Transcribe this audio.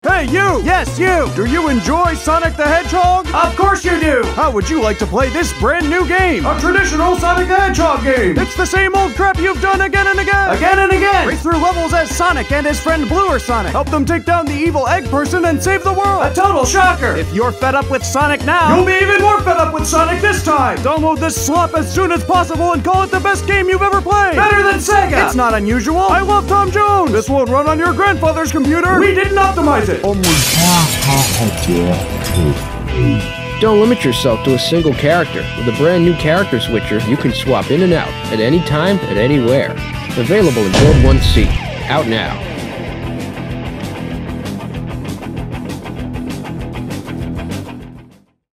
Hey, you! Yes, you! Do you enjoy Sonic the Hedgehog? Of course you do! How would you like to play this brand new game? A traditional Sonic the Hedgehog game! It's the same old crap you've done again and again! Again and again! Race through levels as Sonic and his friend Bluer Sonic. Help them take down the evil egg person and save the world! A total shocker! If you're fed up with Sonic now, you'll be even more fed up with Sonic this time! Download this slop as soon as possible and call it the best game you've ever played! Better than Sega! It's not unusual! I love Tom Jones! This won't run on your grandfather's computer! We didn't optimize it! Don't limit yourself to a single character. With a brand new character switcher, you can swap in and out, at any time, at anywhere. Available in Build 1C. Out now.